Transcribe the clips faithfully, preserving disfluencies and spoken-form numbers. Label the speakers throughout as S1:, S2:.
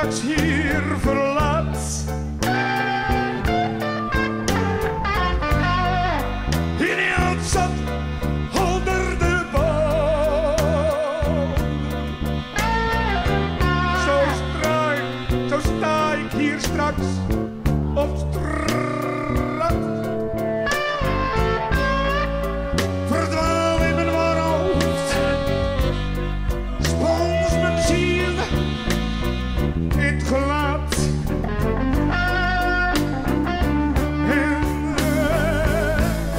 S1: straks hier verlaat. In die oud zat onder de boom. Zo sta ik, zo sta ik hier straks op straat. Verdwaal in mijn warhoofd, spons mijn ziel in het gelaat. En uh,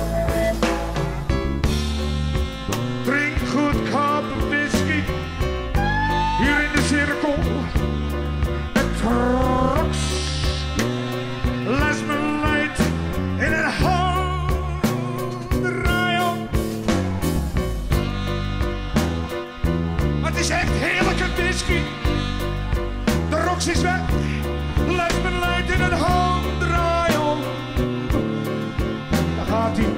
S1: drink goedkope whisky hier in de cirkel. En troks les me leid in een handdraaion. Het is echt heerlijke whisky. De roks is weg, les me leid in een handdraaion. Daar gaat hij.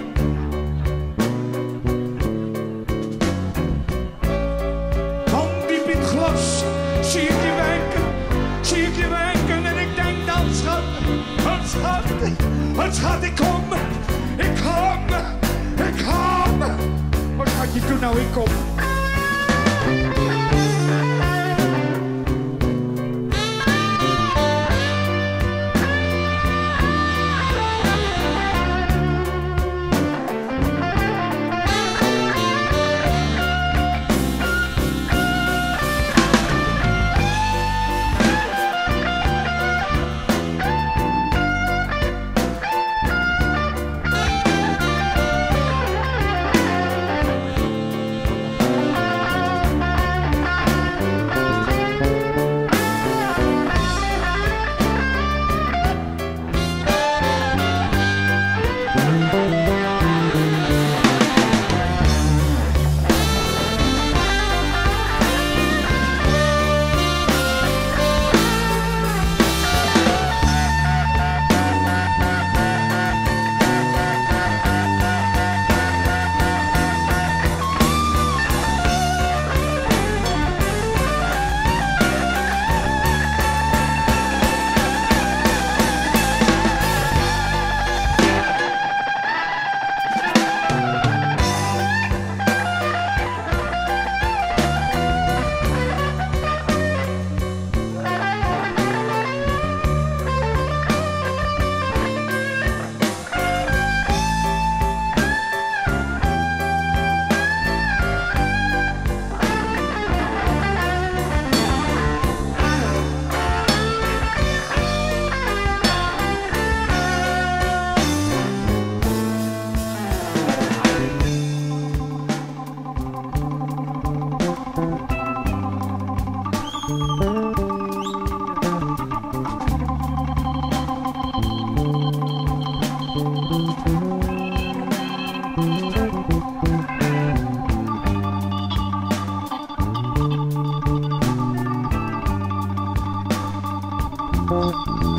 S1: Van diep in het glas zie ik je wenken, zie ik je wenken en ik denk dan schat, het schat, het schat, ik kom, ik kom, ik kom. Wat schat je doen nou, ik kom.
S2: Thank you.